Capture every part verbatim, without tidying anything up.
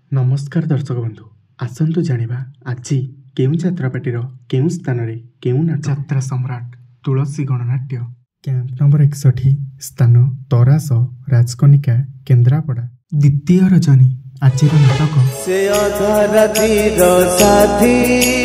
नमस्कार दर्शक बंधु आसतु जानिबा आजी केउ जात्रापाटीर केउ स्थान रे केउ नाट्य सम्राट तुलसी गणनाट्य कैंप नंबर इकसठ स्थान तरास राजकनिका केन्द्रापड़ा द्वितीय रजनी आजिर नाटक से आधा रातिर साथी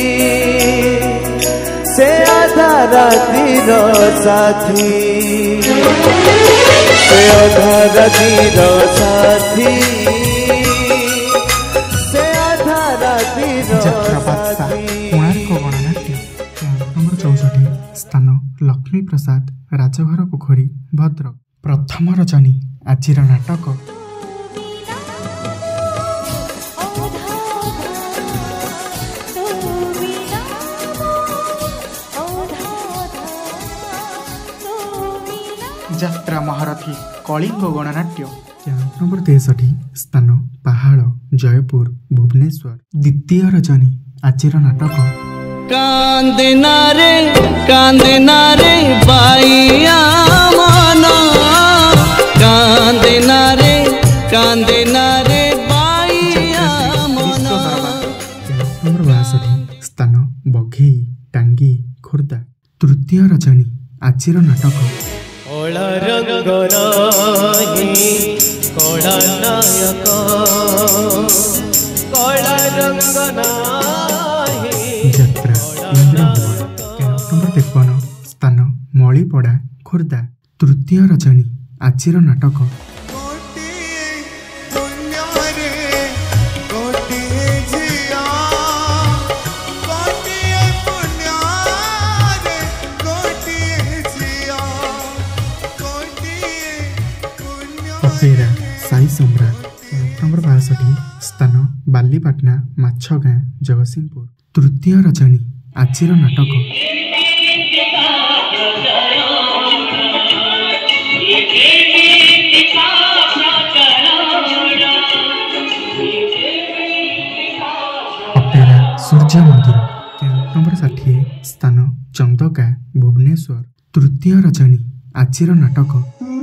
से आधा रातिर साथी से आधा रातिर साथी से आधा रातिर साथी कोणार्क गणनाट्य कैंप नंबर चौसठ स्थान लक्ष्मी प्रसाद राजघर पोखरी भद्रक प्रथम रजनी आजिर नाटक यात्रा महारथी कलिंग गणनाट्य कैंप नंबर तेसठ स्थान पहाड़ जयपुर भुवनेश्वर द्वितीय रजनी आजिर नाटक कांदना रे कांदना रे बाइया माना कांदना रे कांदना रे बाइया माना कैंप नंबर बासठ स्थान बघेई टांगी खोर्धा तृतीय रजनी आजिर नाटक कला रंग नाही कला नायक कला रंग नाही यात्रा इंद्रभवन कैंप नंबर तिरपन स्थान मणिपड़ा खोर्धा तृतीय रजनी आजिर नाटक अपेरा साई सम्राट कैंप नंबर बासठ स्थान बालीपाटना माछगाँ जगतसिंहपुर तृतीय रजनी आजिर नाटक अपेरा सूर्य मंदिर कैंप नंबर षाठी स्थान चंदका भुवनेश्वर तृतीय रजनी आजिर नाटक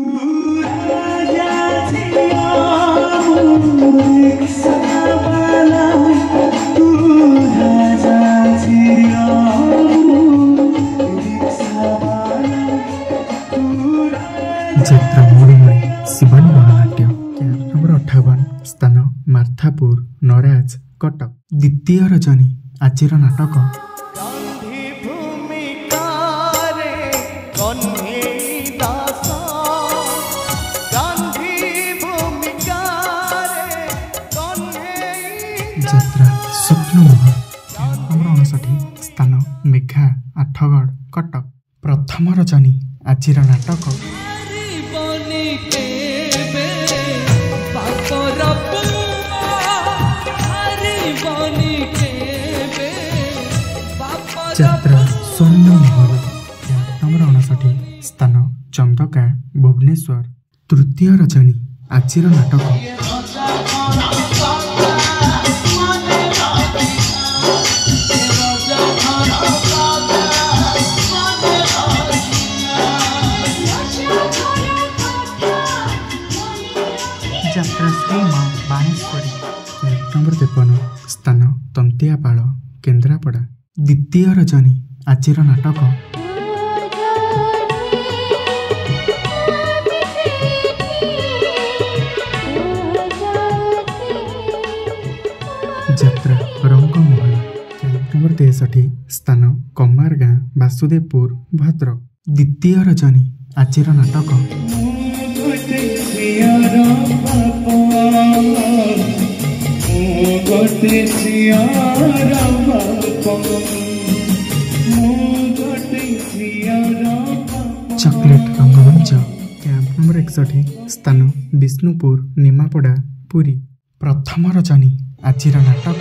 यात्रा मोड़मणि शिवानी गणनाट्य कैंप नंबर अठावन स्थान मार्थापुर नराज कटक द्वितीय रजनी आजिर नाटक यात्रा स्वप्नमोहन कैंप नंबर उनसठ स्थान मेघा आठगढ़ कटक प्रथम रजनी आजिर नाटक यात्रा स्वर्ण महल कैंप नंबर उनसठ स्थान चंदका भुवनेश्वर तृतीय रजनी आजिर नाटक यात्रा श्री माँ बाणेश्वरी कैंप नंबर तेपन स्थान तंतियापाड़ केन्द्रापड़ा द्वितीय रजनी आजिर नाटक यात्रा रंगमहल कैंप नंबर तेसठ स्थान कमारगाँ वासुदेवपुर भद्रक द्वितीय रजनी आजिर नाटक चॉकलेट रंगमंच कैंप नंबर इकसठ स्थान विष्णुपुर निमापड़ा पुरी प्रथम रजनी आजिर नाटक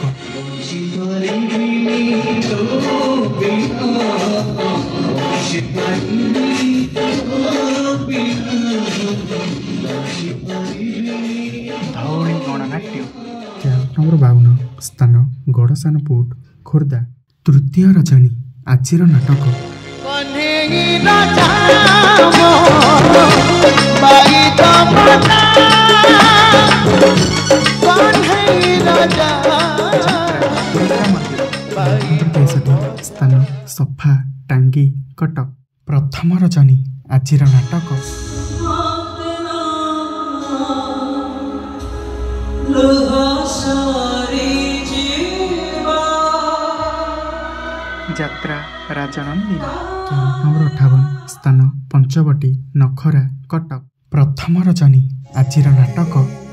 धौली गणनाट्य कैंप नंबर बावन स्थान गड़सानपुर खोर्धा तृतीय रजनी आजिर नाटक बाई ସ୍ଥାନ ସଫା ଟାଙ୍ଗି କଟକ। ପ୍ରଥମ ରଜନୀ ଆଜିର ନାଟକ ଯାତ୍ରା ରାଜନନ୍ଦିନୀ। ନମ୍ବର ଅଠାବନ ସ୍ଥାନ ପଞ୍ଚବଟୀ ନଖରା କଟକ। ପ୍ରଥମ ରଜନୀ ଆଜିର ନାଟକ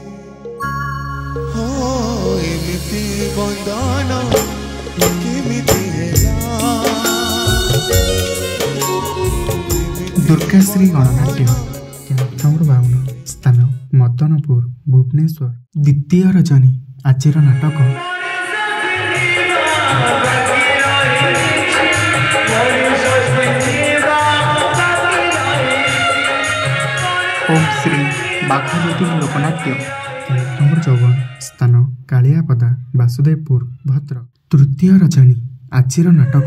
ଦୁର୍ଗାଶ୍ରୀ ଗଣନାଟ୍ୟ। ନମ୍ବର ବାଉନ ସ୍ଥାନ ମଦନପୁର ଭୁବନେଶ୍ୱର। ଦ୍ୱିତୀୟ ରଜନୀ ଆଜିର ନାଟକ ଓମ୍ ଶ୍ରୀ ବାଘବତୀ ଲୋକନାଟ୍ୟ। ନମ୍ବର ଚଉବନ ସ୍ଥାନ କାଳିଆପଦା ବାସୁଦେବପୁର ଭଦ୍ରକ। ତୃତୀୟ ରଜନୀ ଆଜିର ନାଟକ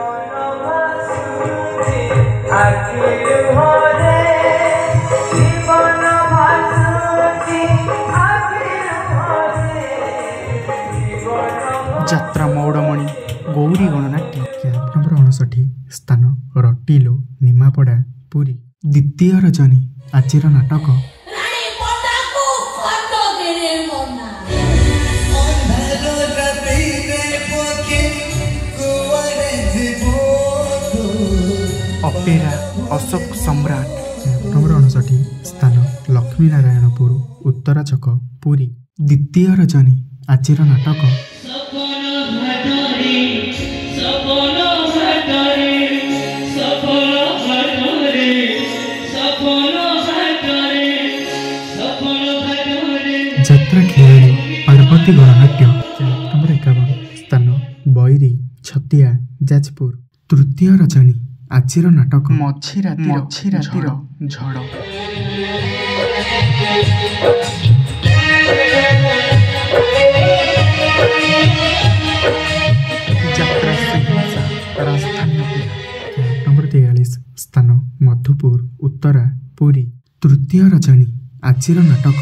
ଯାତ୍ରା ମୌଡ଼ମଣି ଗୌରୀ ଗଣନାଟ୍ୟ। ନମ୍ବର ଅଣଷଠି ସ୍ଥାନ ରଟିଲୋ ନିମାପଡ଼ା ପୁରୀ। ଦ୍ୱିତୀୟ ରଜନୀ ଆଜିର ନାଟକ ଅପେରା ଅଶୋକ ସମ୍ରାଟ। ନମ୍ବର ଅଣଷଠି ସ୍ଥାନ ଲକ୍ଷ୍ମୀ ନାରାୟଣପୁର ଉତ୍ତରା ଛକ ପୁରୀ। ଦ୍ୱିତୀୟ ରଜନୀ ଆଜିର ନାଟକ ଯାତ୍ରା ଖେଳାଳି ପାର୍ବତୀ ଗଣନାଟ୍ୟ। ନମ୍ବର ଏକାବନ ସ୍ଥାନ ବୈରୀ ଛତିଆ ଯାଜପୁର। ତୃତୀୟ ରଜନୀ ଆଜିର ନାଟକ ମଝି ରାତି ମଝି ରାତିର ଝଡ଼। ଯାତ୍ରା ସିଂହସା ରାଜଧାନୀ ଅପେରା। ନମ୍ବର ତେୟାଳିଶ ସ୍ଥାନ ମଧୁପୁର ଉତ୍ତରା ପୁରୀ। ତୃତୀୟ ରଜନୀ ଆଜିର ନାଟକ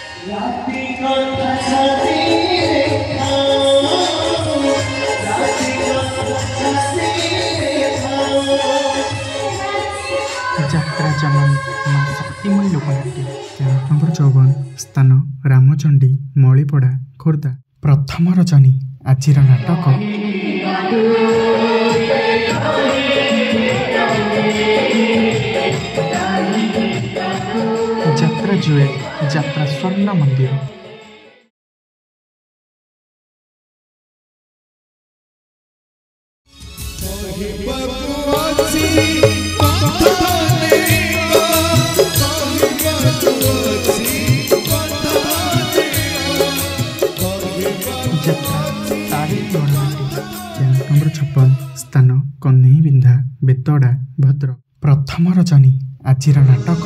ଯାତ୍ରା ଜନନୀ ମା ଶକ୍ତିମୟୀ ଲୋକନାଟ୍ୟ। ନମ୍ବର ଚଉବନ ସ୍ଥାନ ରାମଚଣ୍ଡୀ ମଳିପଡ଼ା ଖୋର୍ଦ୍ଧା। ପ୍ରଥମ ରଜନୀ ଆଜିର ନାଟକ ଯାତ୍ରା ଜୁଏଲ ଯାତ୍ରା ସ୍ୱର୍ଣ୍ଣ ମନ୍ଦିର। ନମ୍ବର ଛପନ ସ୍ଥାନ କହ୍ନେଇ ବିନ୍ଧା ବେତଡ଼ା ଭଦ୍ରକ। ପ୍ରଥମ ରଜନୀ ଆଜିର ନାଟକ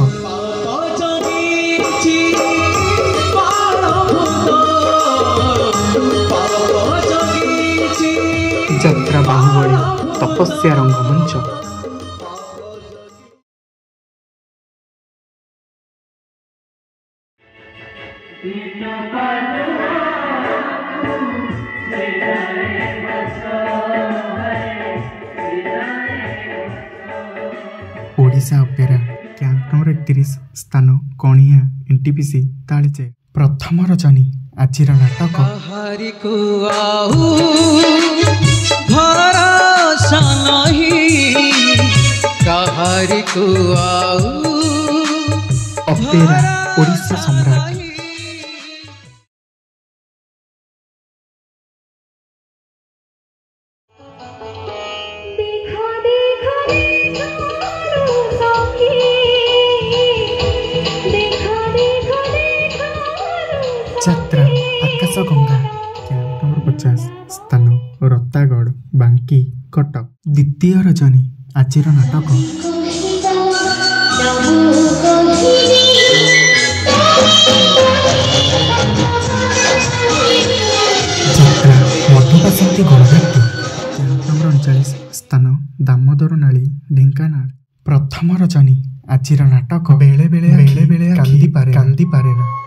ଯାତ୍ରା ବାହୁବଳୀ ତପସ୍ୟା ରଙ୍ଗମଞ୍ଚ। ଓଡ଼ିଶା ଅପେରା। କ୍ୟାମ୍ପ ନମ୍ବର ଏକତିରିଶ ସ୍ଥାନ କଣିହା ଏନ୍ଟିପିସି ତାଳିଚେର। ପ୍ରଥମ ରଜନୀ ଆଜିର ନାଟକ ଅପେରା ଓଡ଼ିଶା ସମ୍ରାଟ। ଯାତ୍ରା ଆକାଶ ଗଙ୍ଗା। କ୍ୟାମ୍ପ ନମ୍ବର ପଚାଶ ସ୍ଥାନ ରତାଗଡ଼ ବାଙ୍କି କଟକ। ଦ୍ୱିତୀୟ ରଜନୀ ଆଜିର ନାଟକ ଯାତ୍ରା ମଧୁବାସନ୍ତୀ ଗଣନାଟ୍ୟ। କ୍ୟାମ୍ପ ନମ୍ବର ଅଣଚାଳିଶ ସ୍ଥାନ ଦାମୋଦର ନାଳି ଢେଙ୍କାନାଳ। ପ୍ରଥମ ରଜନୀ ଆଜିର ନାଟକ ବେଳେ ବେଳେ ବେଳେ ବେଳେ କାନ୍ଦି ପାରେ କାନ୍ଦି ପାରେ ନା।